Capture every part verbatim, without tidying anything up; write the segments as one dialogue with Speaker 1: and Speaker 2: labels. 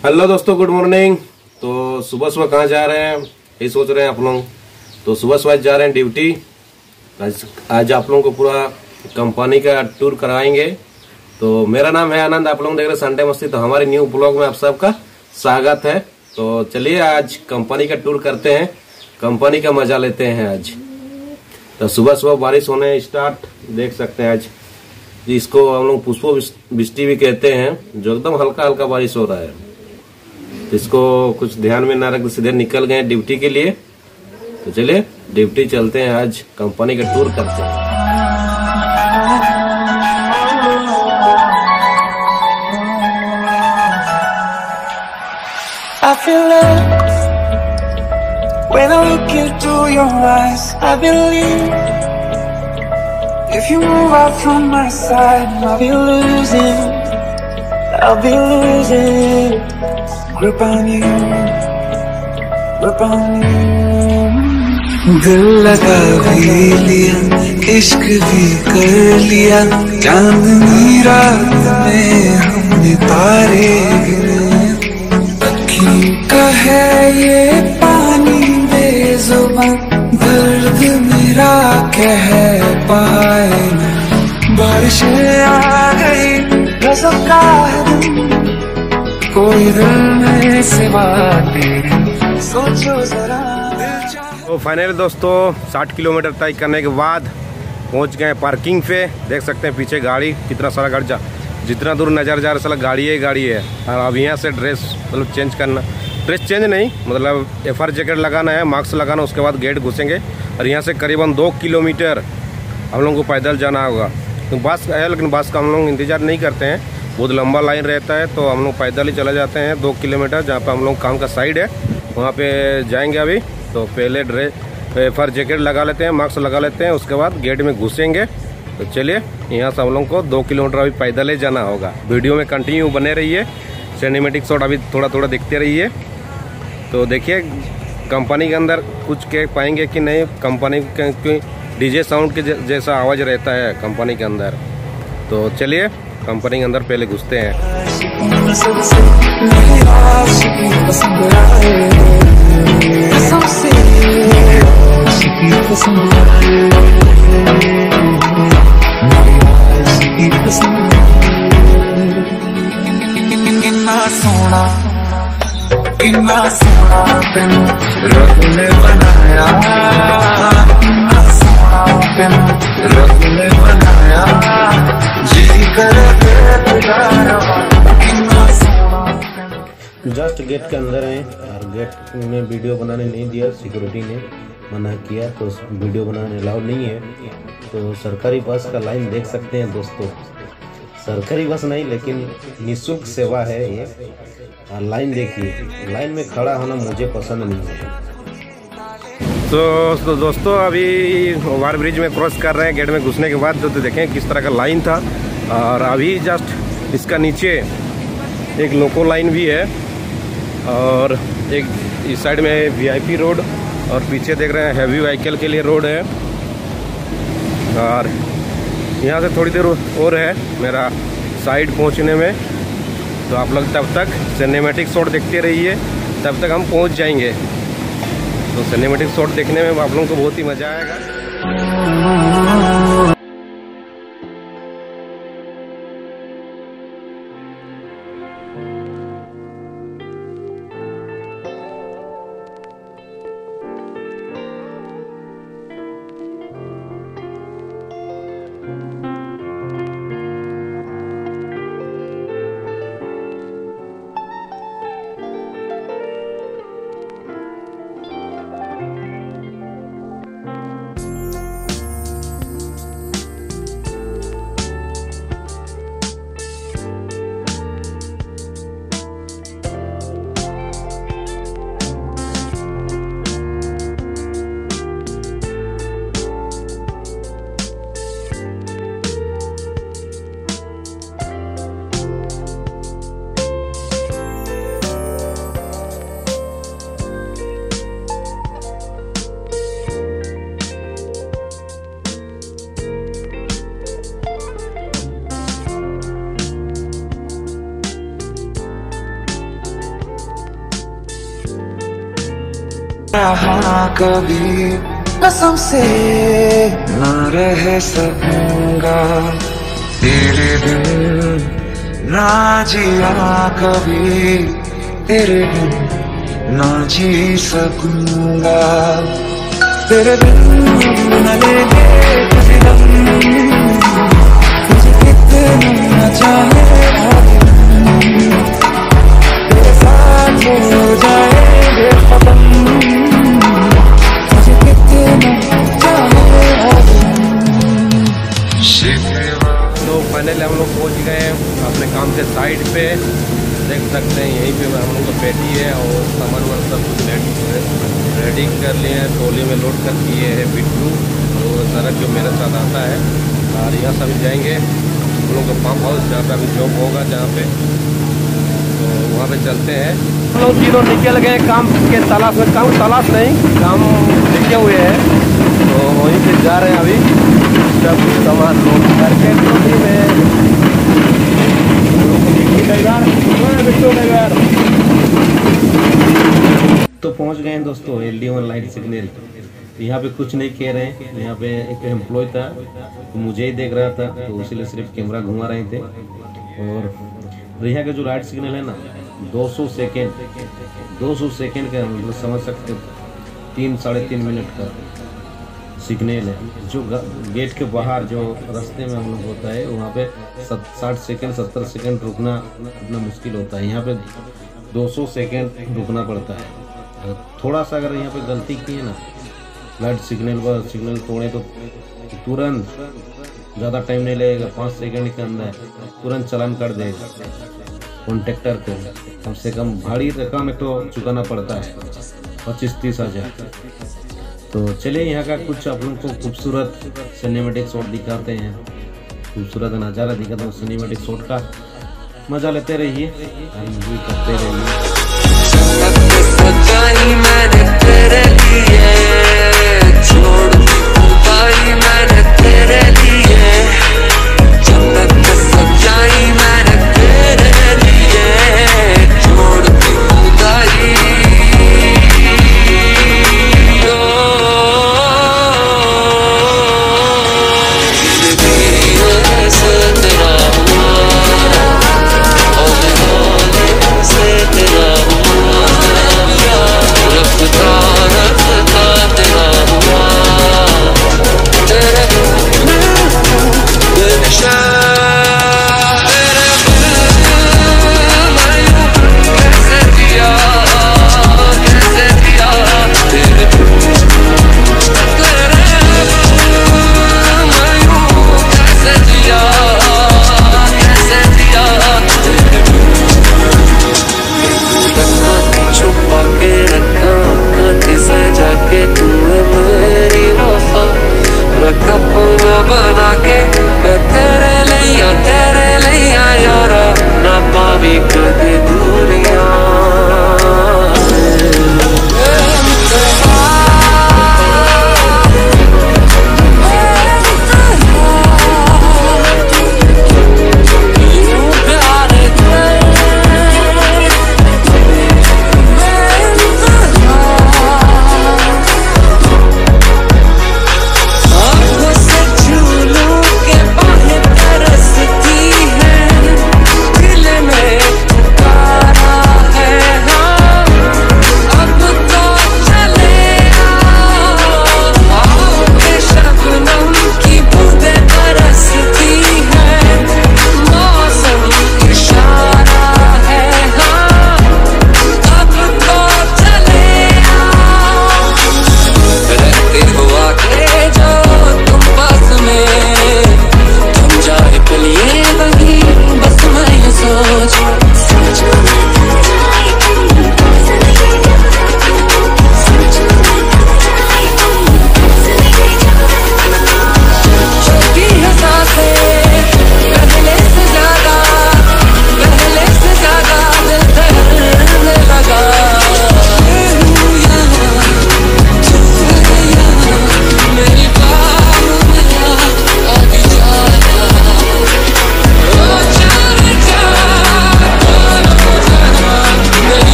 Speaker 1: Hello दोस्तों, good morning. तो सुबह सुबह कहाँ जा रहे हैं यही सोच रहे हैं आप लोग। तो सुबह सुबह जा रहे हैं ड्यूटी। आज आज आप लोगों को पूरा कंपनी का टूर कराएंगे। तो मेरा नाम है आनंद, आप लोग देख रहे हैं संडे मस्ती। तो हमारे न्यू ब्लॉग में आप सबका स्वागत है। तो चलिए आज कंपनी का टूर करते हैं, कंपनी का मजा लेते हैं आज। तो सुबह सुबह बारिश होने स्टार्ट देख सकते हैं। आज इसको हम लोग पुष्पो वृष्टि भी कहते हैं, जो एकदम हल्का हल्का बारिश हो रहा है। इसको कुछ ध्यान में ना रख सीधे निकल गए ड्यूटी के लिए। तो चलिए ड्यूटी चलते हैं, आज कंपनी का टूर करते हैं।
Speaker 2: I feel love when I look into your eyes. I believe if you move out from my side, I'll be losing, I'll be losing grip on you, grip on you. दिल लगा भी लिया, इश्क भी कर लिया, चांदनी रात में हमने तारे गिने। अखियों का है ये पानी बेजुबान, दर्द मेरा कह पाए। बारिशें आ गई, रज़्क़ का है दिन, कोई दिल में सिवा तेरे, सोचो जरा।
Speaker 1: तो फाइनली दोस्तों साठ किलोमीटर तय करने के बाद पहुंच गए पार्किंग पे। देख सकते हैं पीछे गाड़ी, कितना सारा गाड़ी जा, जितना दूर नजर जा रहा है गाड़ी है गाड़ी है। और अब यहाँ से ड्रेस मतलब चेंज करना, ड्रेस चेंज नहीं मतलब एफ आर जैकेट लगाना है, मास्क लगाना, उसके बाद गेट घुसेंगे। और यहाँ से करीबन दो किलोमीटर हम लोग को पैदल जाना होगा। तो बस है, लेकिन बस का हम लोग इंतज़ार नहीं करते हैं, बहुत लंबा लाइन रहता है। तो हम लोग पैदल ही चले जाते हैं दो किलोमीटर, जहाँ पर हम लोग काम का साइड है वहाँ पे जाएंगे अभी। तो पहले ड्रेस एफ आर जैकेट लगा लेते हैं, मास्क लगा लेते हैं, उसके बाद गेट में घुसेंगे। तो चलिए यहाँ से हम लोग को दो किलोमीटर अभी पैदल ही जाना होगा। वीडियो में कंटिन्यू बने रहिए, सिनेमैटिक शॉट अभी थोड़ा थोड़ा देखते रहिए। तो देखिए कंपनी के अंदर कुछ कह पाएंगे कि नहीं, कंपनी के डीजे साउंड के जैसा आवाज़ रहता है कंपनी के अंदर। तो चलिए कंपनी के अंदर पहले घुसते हैं।
Speaker 2: सोना कितना सोना तेन रब ने बनाया, सोना तेन रब ने बनाया, जी कर
Speaker 1: जस्ट गेट के अंदर हैं और गेट में वीडियो बनाने नहीं दिया, सिक्योरिटी ने मना किया। तो वीडियो बनाने अलाउड नहीं है। तो सरकारी बस का लाइन देख सकते हैं दोस्तों, सरकारी बस नहीं लेकिन निःशुल्क सेवा है ये। और लाइन देखिए, लाइन में खड़ा होना मुझे पसंद नहीं है। तो, तो दोस्तों अभी ओवर ब्रिज में क्रॉस कर रहे हैं। गेट में घुसने के बाद तो, तो देखें किस तरह का लाइन था। और अभी जस्ट इसका नीचे एक लोको लाइन भी है और एक इस साइड में वी आई पी रोड, और पीछे देख रहे हैं हैवी व्हीकल के लिए रोड है। और यहाँ से थोड़ी देर और है मेरा साइड पहुँचने में। तो आप लोग तब तक सिनेमैटिक शॉट देखते रहिए, तब तक हम पहुँच जाएंगे। तो सिनेमैटिक शॉट देखने में आप लोगों को बहुत ही मज़ा आएगा।
Speaker 2: रहा कभी, कसम से ना रह सकूंगा तेरे बिन, ना जिया कभी तेरे बिन, ना जी सकूंगा तेरे बिन, न लेंगे किसी दम, तुझे कितना चाहे तेरे साथ हो जाएंगे खत्म, तुझे कितना चाहे
Speaker 1: तो फाइनली हम लोग पहुंच गए अपने काम के साइड पे। देख सकते हैं यहीं पे हम लोग का पेटी है और सामान वामान सब कुछ रेडी रेडी कर लिए हैं, ट्रॉली में लोड कर दिए हैं बिट्टू और सड़क जो मेरे साथ आता है। और यहाँ से अभी जाएंगे हम लोग का पंप हाउस जहाँ पे अभी जॉब होगा, जहाँ पे तो वहाँ पे चलते हैं। हम लोग तीनों निकल गए काम के तलाश में, काम तलाश नहीं काम लिखे हुए हैं, तो वहीं पे जा रहे हैं अभी सब सामान लोड करके ट्रॉली में। तो पहुंच गए हैं दोस्तों L D one light signal. यहाँ पे कुछ नहीं कह रहे हैं, यहाँ पे एक एम्प्लॉय था तो मुझे ही देख रहा था, तो इसीलिए सिर्फ कैमरा घुमा रहे थे। और यहाँ का जो लाइट सिग्नल है ना दो सौ सेकेंड दो सौ सेकेंड का मतलब समझ सकते तीन साढ़े तीन मिनट का सिग्नल है। जो गेट के बाहर जो रास्ते में हम लोग होता है वहाँ पे साठ सेकेंड सत्तर सेकेंड रुकना इतना मुश्किल होता है, यहाँ पे दो सौ सेकेंड रुकना पड़ता है। अगर थोड़ा सा अगर यहाँ पे गलती की है ना लाइट सिग्नल पर सिग्नल तोड़े तो तुरंत ज़्यादा टाइम नहीं लगेगा, पाँच सेकेंड के अंदर तुरंत चालान कर देगा कॉन्ट्रैक्टर को। कम से कम भारी रकम एक तो चुकाना पड़ता है पच्चीस तीस हज़ार। तो चलिए यहाँ का कुछ आप लोगों को खूबसूरत सिनेमेटिक शॉट दिखाते हैं, खूबसूरत नज़ारा दिखाते हैं। सिनेमेटिक शॉट का मजा लेते रहिए, एंजॉय करते रहिए। मैंने तेरे लिए छोड़ दी खुदाई, मैंने तेरे लिए जन्नत में सजाई, मैंने तेरे लिए छोड़ दी खुदाई। तेरा हुआ और से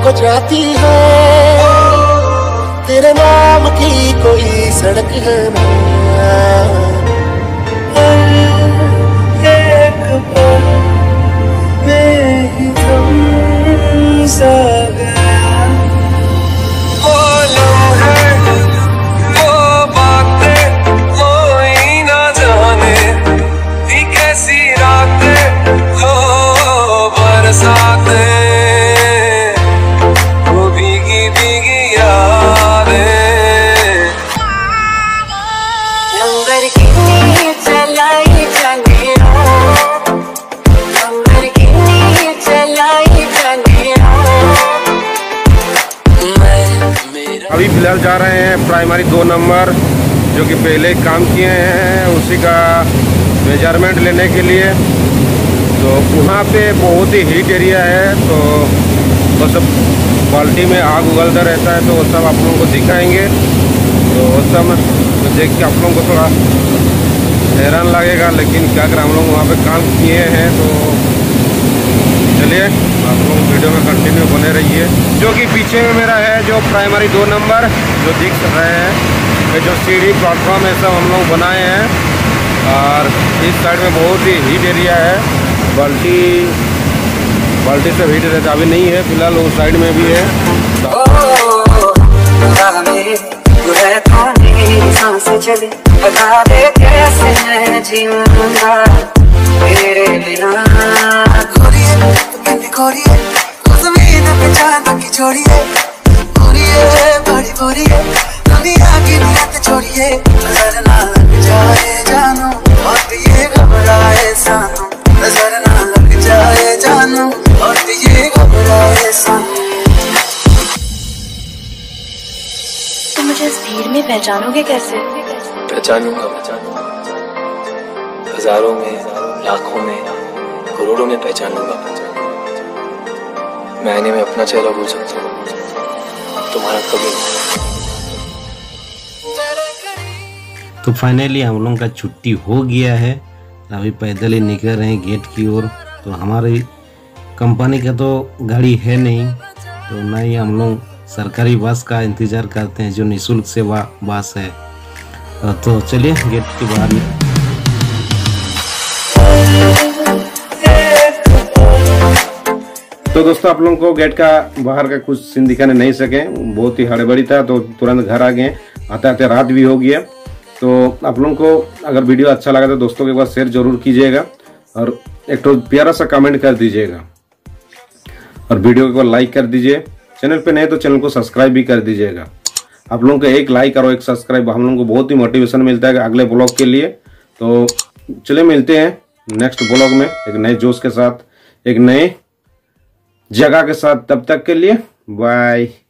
Speaker 3: को जाती है, तेरे नाम की कोई सड़क है ना। एक पल में ही तुम सा गया, वो लम्हे, वो बातें कोई ना जाने, ये कैसी रातें हो बरसातें, वो भीगी भीगी यादें। नंबर कितनी चलाई जाने हो, नंबर कितनी चलाई जाने हो।
Speaker 1: अभी फिलहाल जा रहे हैं प्राइमरी दो नंबर, जो कि पहले काम किए हैं, उसी का मेजरमेंट लेने के लिए। तो वहाँ पे बहुत ही हीट एरिया है, तो वो सब बाल्टी में आग उगलता रहता है, तो वो सब आप लोगों को दिखाएंगे। तो वो सब तो देख के आप लोगों को थोड़ा हैरान लगेगा, लेकिन क्या कर हम लोग वहाँ पे काम किए हैं। तो चलिए आप लोग वीडियो में कंटिन्यू बने रहिए। जो कि पीछे में मेरा है जो प्राइमरी दो नंबर जो दिख रहे हैं, ये जो सीढ़ी प्लेटफॉर्म है सब हम लोग बनाए हैं। और इस साइड में बहुत ही हीट एरिया है, बाल्टी बाल्टी से हीट रहता अभी नहीं है फिलहाल, उस साइड में भी है।
Speaker 3: चले बता दे कैसे मैं जीऊंगा तेरे बिना। खोरिए कहते खोरिए जमीन पे चांद की छोड़िए, खोरिए बड़ी बोरिए दुनिया की नियत छोड़िए। नजर ना लग जाए जानू और ये घबराए सानू, नजर ना लग जाए जानू और ये घबराए सानू।
Speaker 4: तुम मुझे इस भीड़ में पहचानोगे कैसे?
Speaker 5: पहचानूंगा पहचानूंगा हजारों में, लाखों में, करोड़ों में पहचानूंगा पहचानूंगा। मैं आईने में अपना चेहरा भूल सकता हूँ, तुम्हारा कभी नहीं।
Speaker 6: तो फाइनली हम लोगों का छुट्टी हो गया है, अभी पैदल ही निकल रहे हैं गेट की ओर। तो हमारी कंपनी का तो गाड़ी है नहीं, तो ना ही हम लोग सरकारी बस का इंतज़ार करते हैं जो निःशुल्क सेवा बस है। तो चलिए गेट के बाहर।
Speaker 1: तो दोस्तों आप लोगों को गेट का बाहर का कुछ सीन दिखाने नहीं सके, बहुत ही हड़बड़ी था, तो तुरंत घर आ गए। आते आते रात भी हो गया। तो आप लोगों को अगर वीडियो अच्छा लगा तो दोस्तों के पास शेयर जरूर कीजिएगा और एक तो प्यारा सा कमेंट कर दीजिएगा और वीडियो को लाइक कर दीजिए। चैनल पे नए तो चैनल को सब्सक्राइब भी कर दीजिएगा। आप लोगों को एक लाइक और एक सब्सक्राइब हम लोगों को बहुत ही मोटिवेशन मिलता है अगले ब्लॉग के लिए। तो चलिए मिलते हैं नेक्स्ट ब्लॉग में एक नए जोश के साथ, एक नए जगह के साथ। तब तक के लिए बाय।